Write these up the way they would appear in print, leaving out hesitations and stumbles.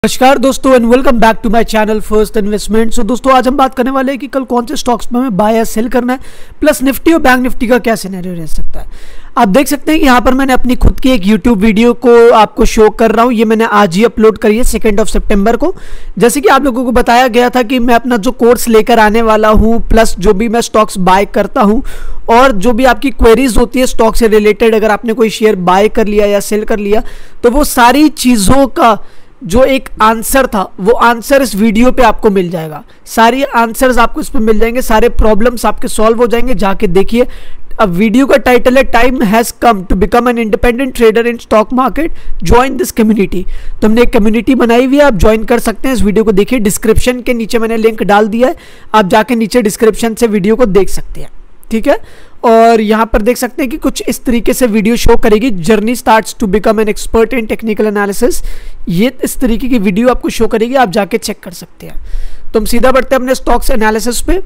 नमस्कार दोस्तों and welcome back to my channel first investment. So दोस्तों आज हम बात करने वाले हैं कि कल कौन से स्टॉक्स में हमें बाय या सेल करना है, प्लस निफ्टी और बैंक निफ्टी का क्या सिनेरियो रह सकता है। आप देख सकते हैं कि यहाँ पर मैंने अपनी खुद की एक यूट्यूब वीडियो को आपको शो कर रहा हूँ। ये मैंने आज ही अपलोड करी है 2 सितंबर को। जैसे कि आप लोगों को बताया गया था कि मैं अपना जो कोर्स लेकर आने वाला हूँ, प्लस जो भी मैं स्टॉक्स बाय करता हूँ और जो भी आपकी क्वेरीज होती है स्टॉक से रिलेटेड, अगर आपने कोई शेयर बाय कर लिया या सेल कर लिया तो वो सारी चीज़ों का जो एक आंसर था वो आंसर इस वीडियो पे आपको मिल जाएगा। सारी आंसर्स आपको इस पे मिल जाएंगे, सारे प्रॉब्लम्स आपके सॉल्व हो जाएंगे। जाके देखिए। अब वीडियो का टाइटल है time has come to become an independent trader in stock market, join this community. तो हमने एक कम्युनिटी बनाई हुई है, आप ज्वाइन कर सकते हैं। इस वीडियो को देखिए, डिस्क्रिप्शन के नीचे मैंने लिंक डाल दिया है, आप जाके नीचे डिस्क्रिप्शन से वीडियो को देख सकते हैं। ठीक है, और यहाँ पर देख सकते हैं कि कुछ इस तरीके से वीडियो शो करेगी। Journey starts to become an expert in technical analysis, ये इस तरीके की वीडियो आपको शो करेगी, आप जाके चेक कर सकते हैं। तो हम सीधा बढ़ते हैं अपने स्टॉक्स एनालिसिस पे।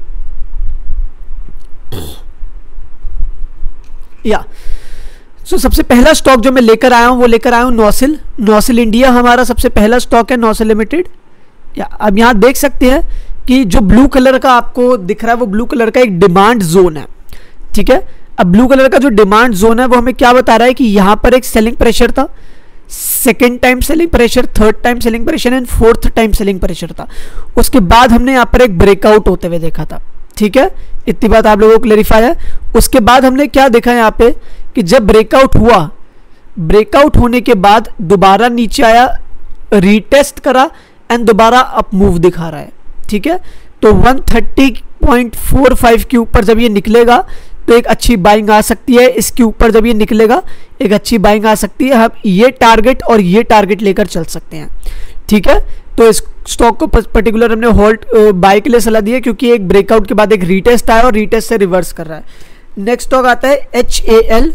सबसे पहला स्टॉक जो मैं लेकर आया हूँ वो लेकर आया हूँ नौसिल इंडिया। हमारा सबसे पहला स्टॉक है नौसिल लिमिटेड। अब यहाँ देख सकते हैं कि जो ब्लू कलर का आपको दिख रहा है वो ब्लू कलर का एक डिमांड जोन है। ठीक है, अब ब्लू कलर का जो डिमांड जोन है वो हमें क्या बता रहा है कि यहाँ पर एक सेलिंग प्रेशर था, second time selling pressure, third time selling pressure and fourth time selling pressure था। उसके बाद हमने यहाँ पर एक ब्रेकआउट होते हुए देखा था। ठीक है, इतनी बात आप लोगों को क्लेरिफाई है। उसके बाद हमने क्या देखा यहाँ पे कि जब ब्रेकआउट हुआ, ब्रेकआउट होने के बाद दोबारा नीचे आया, रीटेस्ट करा एंड दोबारा अप मूव दिखा रहा है। ठीक है, तो 130.45 के ऊपर जब ये निकलेगा तो एक अच्छी बाइंग आ सकती है। इसके ऊपर जब ये निकलेगा एक अच्छी बाइंग आ सकती है। हम ये टारगेट और ये टारगेट लेकर चल सकते हैं। ठीक है, तो इस स्टॉक को पर्टिकुलर हमने होल्ड बाय के लिए सलाह दी है क्योंकि एक ब्रेकआउट के बाद एक रीटेस्ट आया और रीटेस्ट से रिवर्स कर रहा है। नेक्स्ट स्टॉक आता है HAL।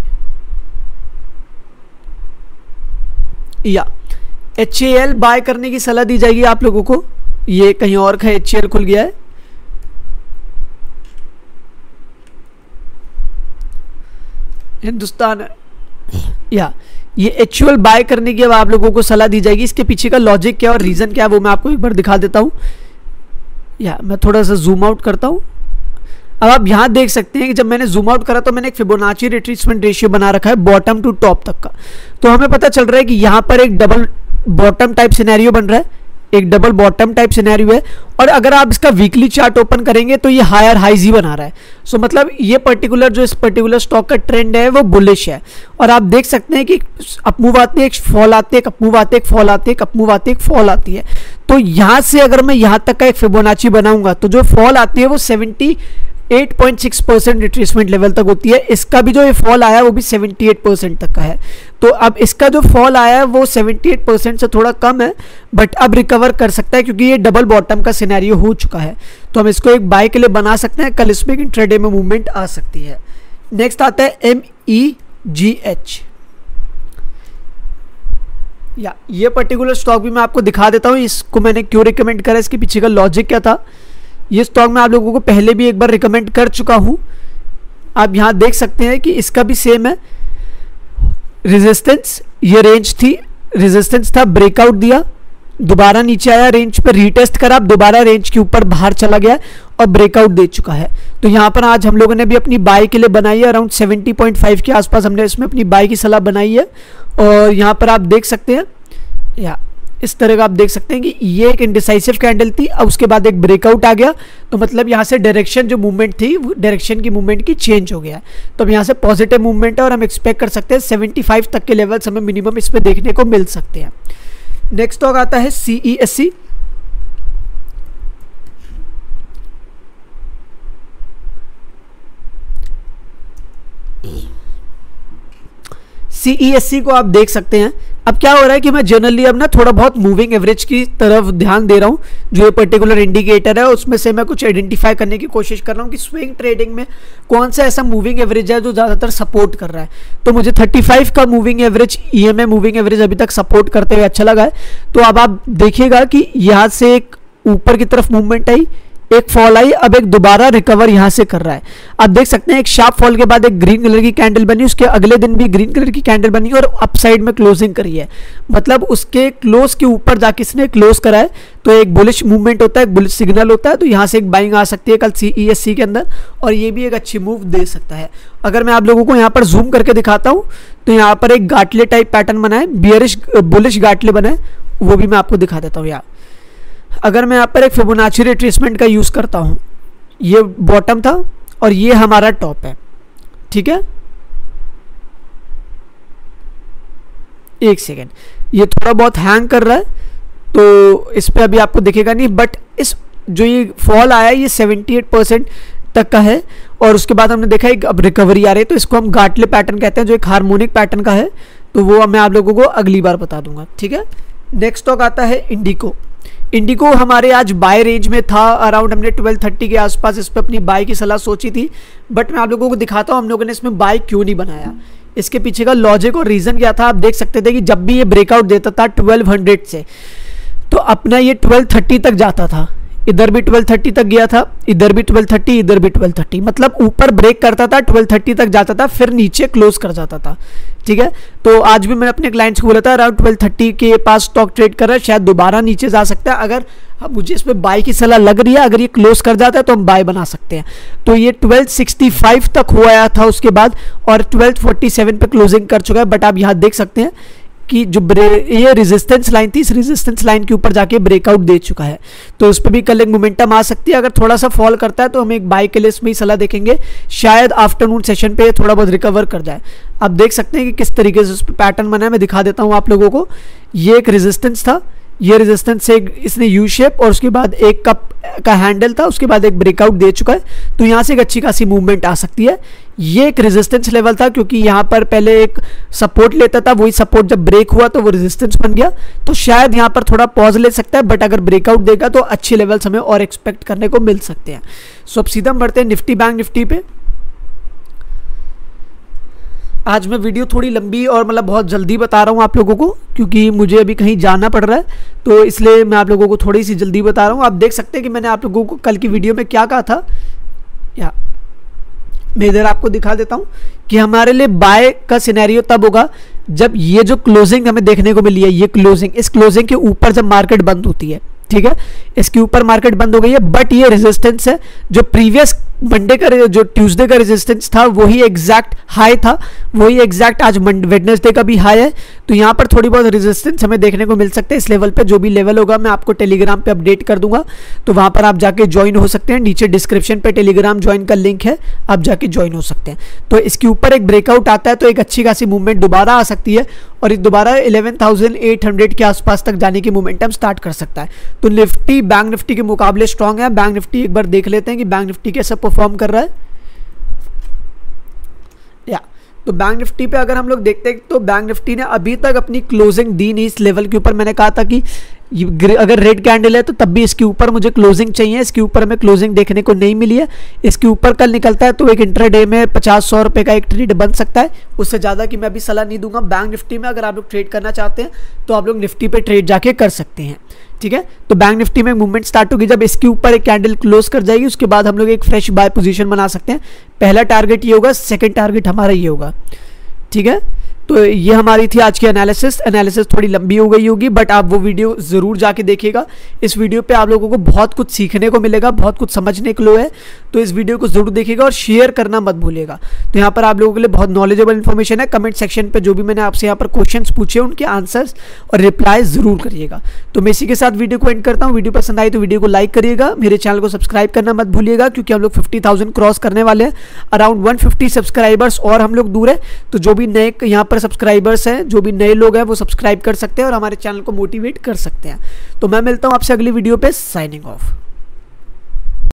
HAL बाय करने की सलाह दी जाएगी आप लोगों को। ये कहीं और का HAL खुल गया है। हिंदुस्तान ये HUL बाय करने की अब आप लोगों को सलाह दी जाएगी। इसके पीछे का लॉजिक क्या और रीजन क्या है वो मैं आपको एक बार दिखा देता हूँ। मैं थोड़ा सा जूम आउट करता हूँ। अब आप यहाँ देख सकते हैं कि जब मैंने जूम आउट करा तो मैंने एक फिबोनाची रिट्रेसमेंट रेशियो बना रखा है बॉटम टू टॉप तक का। तो हमें पता चल रहा है कि यहाँ पर एक डबल बॉटम टाइप सिनेरियो बन रहा है, एक डबल बॉटम टाइप सिनेरियो है। और अगर आप इसका वीकली चार्ट ओपन करेंगे तो ये हायर हाइज ही बना रहा है। सो मतलब ये पर्टिकुलर जो इस पर्टिकुलर स्टॉक का ट्रेंड है वो बुलिश है। और आप देख सकते हैं कि अप मूव आती है, एक फॉल आती है, एक अप मूव आती है, एक फॉल आती है, एक अप मूव आती है, एक फॉल आती है। तो यहाँ से अगर मैं यहाँ तक का एक फिबोनाची बनाऊंगा तो जो फॉल आती है वो 78.6% रिट्रेसमेंट लेवल तक होती है। इसका भी जो ये फॉल आया है वो भी 78% तक का है। तो अब इसका जो फॉल आया है वो 78% से थोड़ा कम है, बट अब रिकवर कर सकता है क्योंकि ये डबल बॉटम का सिनेरियो हो चुका है। तो हम इसको एक बाय के लिए बना सकते हैं। कल इसमें इंट्राडे में मूवमेंट आ सकती है। नेक्स्ट आता है MEGH। ये पर्टिकुलर स्टॉक भी मैं आपको दिखा देता हूँ। इसको मैंने क्यों रिकमेंड करा, इसके पीछे का लॉजिक क्या था। ये स्टॉक मैं आप लोगों को पहले भी एक बार रिकमेंड कर चुका हूं। आप यहां देख सकते हैं कि इसका भी सेम है। रेजिस्टेंस, ये रेंज थी, रेजिस्टेंस था, ब्रेकआउट दिया, दोबारा नीचे आया, रेंज पर रीटेस्ट करा, दोबारा रेंज के ऊपर बाहर चला गया और ब्रेकआउट दे चुका है। तो यहां पर आज हम लोगों ने भी अपनी बाय के लिए बनाई है। अराउंड 70.5 के आसपास हमने इसमें अपनी बाय की सलाह बनाई है। और यहां पर आप देख सकते हैं इस तरह का आप देख सकते हैं कि ये एक इंडिसाइसिव कैंडल थी। अब उसके बाद एक ब्रेकआउट आ गया, तो मतलब यहाँ से डायरेक्शन जो मूवमेंट थी वो डायरेक्शन की मूवमेंट की चेंज हो गया है। तो अब यहाँ से पॉजिटिव मूवमेंट है और हम एक्सपेक्ट कर सकते हैं 75 तक के लेवल्स हमें मिनिमम इस पे देखने को मिल सकते हैं। नेक्स्ट स्टॉक आता है CESC। CESC को आप देख सकते हैं। अब क्या हो रहा है कि मैं जनरली अब ना थोड़ा बहुत मूविंग एवरेज की तरफ ध्यान दे रहा हूँ। जो ये पर्टिकुलर इंडिकेटर है उसमें से मैं कुछ आइडेंटिफाई करने की कोशिश कर रहा हूँ कि स्विंग ट्रेडिंग में कौन सा ऐसा मूविंग एवरेज है जो ज़्यादातर सपोर्ट कर रहा है। तो मुझे 35 का moving average, EMA moving average अभी तक सपोर्ट करते हुए अच्छा लगा है। तो अब आप देखिएगा कि यहाँ से एक ऊपर की तरफ मूवमेंट आई, एक फॉल आई, अब एक दोबारा रिकवर यहां से कर रहा है। आप देख सकते हैं एक शार्प फॉल के बाद एक ग्रीन कलर की कैंडल बनी, उसके अगले दिन भी ग्रीन कलर की कैंडल बनी और अपसाइड में क्लोजिंग करी है। मतलब उसके क्लोज के ऊपर जाके इसने क्लोज करा है, तो एक बुलिश मूवमेंट होता है, एक बुलिश सिग्नल होता है, तो यहाँ से एक बाइंग आ सकती है कल CESC के अंदर, और ये भी एक अच्छी मूव दे सकता है। अगर मैं आप लोगों को यहाँ पर जूम करके दिखाता हूँ तो यहाँ पर एक गाटले टाइप पैटर्न बना है, बियरिश बुलिश गाटले बना है, वो भी मैं आपको दिखा देता हूँ यहाँ। अगर मैं यहाँ पर एक फिबोनाची रिट्रेसमेंट का यूज़ करता हूँ, ये बॉटम था और ये हमारा टॉप है, ठीक है। एक सेकेंड, ये थोड़ा बहुत हैंग कर रहा है तो इस पर अभी आपको दिखेगा नहीं, बट इस जो ये फॉल आया ये 78% तक का है, और उसके बाद हमने देखा एक अब रिकवरी आ रही है, तो इसको हम गाटले पैटर्न कहते हैं, जो एक हार्मोनिक पैटर्न का है, तो वो मैं आप लोगों को अगली बार बता दूंगा, ठीक है। नेक्स्ट स्टॉक आता है इंडिको। इंडिको हमारे आज बाय रेंज में था अराउंड, हमने 1230 के आसपास इस पर अपनी बाय की सलाह सोची थी, बट मैं आप लोगों को दिखाता हूँ हम लोगों ने इसमें बाय क्यों नहीं बनाया। इसके पीछे का लॉजिक और रीज़न क्या था, आप देख सकते थे कि जब भी ये ब्रेकआउट देता था 1200 से, तो अपना ये 1230 तक जाता था, इधर भी 1230 तक गया था, इधर भी 1230, इधर भी 1230, मतलब ऊपर ब्रेक करता था 1230 तक जाता था, फिर नीचे क्लोज कर जाता था, ठीक है। तो आज भी मैंने अपने क्लाइंट्स को बोला था अराउंड 1230 के पास स्टॉक ट्रेड कर रहा है, शायद दोबारा नीचे जा सकता है। अगर मुझे इसमें बाय की सलाह लग रही है, अगर ये क्लोज कर जाता है तो हम बाय बना सकते हैं। तो ये 1265 तक हो आया था उसके बाद, और 1247 पे क्लोजिंग कर चुका है, बट आप यहाँ देख सकते हैं कि जो ये रेजिस्टेंस लाइन थी, इस रेजिस्टेंस लाइन के ऊपर जाके ब्रेकआउट दे चुका है, तो उस पर भी कल एक मोमेंटम आ सकती है। अगर थोड़ा सा फॉल करता है तो हम एक बाय के लिए इसमें ही सलाह देखेंगे, शायद आफ्टरनून सेशन पे थोड़ा बहुत रिकवर कर जाए। आप देख सकते हैं कि किस तरीके से उस पर पैटर्न बना है, मैं दिखा देता हूँ आप लोगों को। ये एक रेजिस्टेंस था, ये रेजिस्टेंस से इसने यू शेप और उसके बाद एक कप का हैंडल था, उसके बाद एक ब्रेकआउट दे चुका है, तो यहाँ से एक अच्छी खासी मूवमेंट आ सकती है। ये एक रेजिस्टेंस लेवल था, क्योंकि यहाँ पर पहले एक सपोर्ट लेता था, वही सपोर्ट जब ब्रेक हुआ तो वो रेजिस्टेंस बन गया, तो शायद यहाँ पर थोड़ा पॉज ले सकता है, बट अगर ब्रेकआउट देगा तो अच्छे लेवल्स हमें और एक्सपेक्ट करने को मिल सकते हैं। सो अब सीधा बढ़ते हैं निफ्टी बैंक निफ्टी पे। आज मैं वीडियो थोड़ी लंबी और मतलब बहुत जल्दी बता रहा हूँ आप लोगों को, क्योंकि मुझे अभी कहीं जाना पड़ रहा है, तो इसलिए मैं आप लोगों को थोड़ी सी जल्दी बता रहा हूँ। आप देख सकते हैं कि मैंने आप लोगों को कल की वीडियो में क्या कहा था, या मैं इधर आपको दिखा देता हूँ कि हमारे लिए बाय का सिनेरियो तब होगा जब ये जो क्लोजिंग हमें देखने को मिली है, ये क्लोजिंग, इस क्लोजिंग के ऊपर जब मार्केट बंद होती है, ठीक है, इसके ऊपर मार्केट बंद हो गई है, बट ये रेजिस्टेंस है जो प्रीवियस मंडे का, जो ट्यूसडे का रेजिस्टेंस था वही एग्जैक्ट हाई था, वही एग्जैक्ट आज वेडनेसडे का भी हाई है, तो यहाँ पर थोड़ी बहुत रेजिस्टेंस हमें देखने को मिल सकते हैं इस लेवल पे। जो भी लेवल होगा मैं आपको टेलीग्राम पे अपडेट कर दूंगा, तो वहाँ पर आप जाके ज्वाइन हो सकते हैं, नीचे डिस्क्रिप्शन पे टेलीग्राम ज्वाइन का लिंक है, आप जाके ज्वाइन हो सकते हैं। तो इसके ऊपर एक ब्रेकआउट आता है तो एक अच्छी खासी मूवमेंट दोबारा आ सकती है, और दोबारा 11,800 के आसपास तक जाने की मोमेंटम स्टार्ट कर सकता है। तो निफ्टी बैंक निफ्टी के मुकाबले स्ट्रांग है। बैंक निफ्टी एक बार देख लेते हैं कि बैंक निफ्टी कैसे परफॉर्म कर रहा है। तो बैंक निफ्टी पे अगर हम लोग देखते हैं तो बैंक निफ्टी ने अभी तक अपनी क्लोजिंग दी नहीं इस लेवल के ऊपर। मैंने कहा था कि अगर रेड कैंडल है तो तब भी इसके ऊपर मुझे क्लोजिंग चाहिए, इसके ऊपर हमें क्लोजिंग देखने को नहीं मिली है। इसके ऊपर कल निकलता है तो एक इंट्राडे में 50-100 रुपये का एक ट्रेड बन सकता है, उससे ज़्यादा की मैं अभी सलाह नहीं दूंगा। बैंक निफ्टी में अगर आप लोग ट्रेड करना चाहते हैं तो आप लोग निफ्टी पे ट्रेड जाके कर सकते हैं, ठीक है। तो बैंक निफ्टी में मूवमेंट स्टार्ट होगी जब इसके ऊपर एक कैंडल क्लोज कर जाएगी, उसके बाद हम लोग एक फ्रेश बाय पोजीशन बना सकते हैं। पहला टारगेट ये होगा, सेकंड टारगेट हमारा ये होगा, ठीक है। तो ये हमारी थी आज की एनालिसिस थोड़ी लंबी हो गई होगी, बट आप वो वीडियो ज़रूर जाके देखिएगा। इस वीडियो पे आप लोगों को बहुत कुछ सीखने को मिलेगा, बहुत कुछ समझने के लिए है, तो इस वीडियो को ज़रूर देखिएगा और शेयर करना मत भूलिएगा। तो यहाँ पर आप लोगों के लिए बहुत नॉलेजेबल इन्फॉर्मेशन है। कमेंट सेक्शन पे जो भी मैंने आपसे यहाँ पर क्वेश्चंस पूछे उनके आंसर्स और रिप्लाई ज़रूर करिएगा। तो मैं इसी के साथ वीडियो को एंड करता हूँ। वीडियो पसंद आई तो वीडियो को लाइक करिएगा, मेरे चैनल को सब्सक्राइब करना मत भूलिएगा, क्योंकि हम लोग 50,000 क्रॉस करने वाले हैं। अराउंड 150 सब्सक्राइबर्स और हम लोग दूर है, तो जो भी नए यहाँ पर सब्सक्राइबर्स हैं, जो भी नए लोग हैं वो सब्सक्राइब कर सकते हैं और हमारे चैनल को मोटिवेट कर सकते हैं। तो मैं मिलता हूँ आपसे अगली वीडियो पे। Signing of.